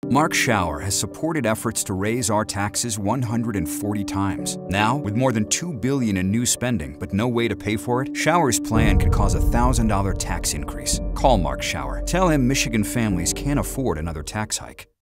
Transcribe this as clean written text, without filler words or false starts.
Mark Schauer has supported efforts to raise our taxes 140 times. Now, with more than $2 billion in new spending but no way to pay for it, Schauer's plan could cause a $1,000 tax increase. Call Mark Schauer. Tell him Michigan families can't afford another tax hike.